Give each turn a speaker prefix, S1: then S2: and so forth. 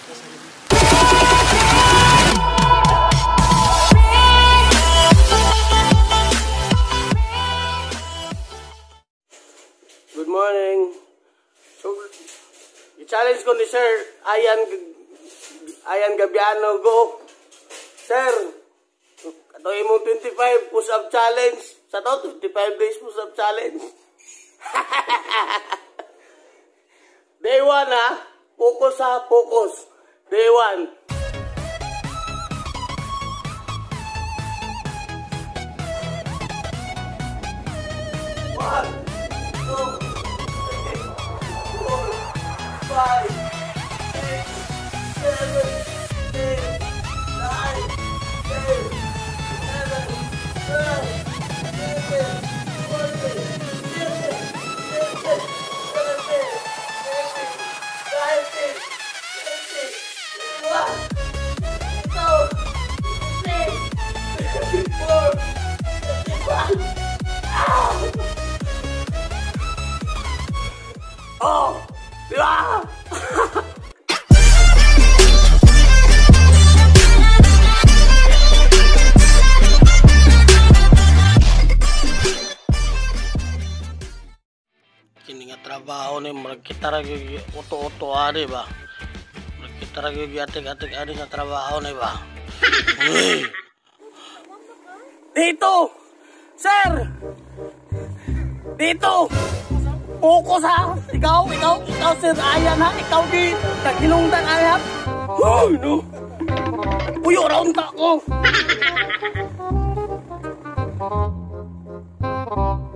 S1: Good morning. So, i-challenge ko ni Sir Ayan Gabiano. Go. Sir, ito yung 25 push-up challenge. Sa to, 25 days push-up challenge. Day 1 ha. Focus ha, focus. Day 1. Oh, di ba? Kini nga trabaho ni kita lagi oto-oto ani ba? Kita lagi atik-atik ani nga trabaho ni ba? Dito! Sir! Dito! Focus ha! Ikaw, Sir Ayan ha! Ikaw di naghinungdan ayat! Oh, no! Puyo raon ta ko!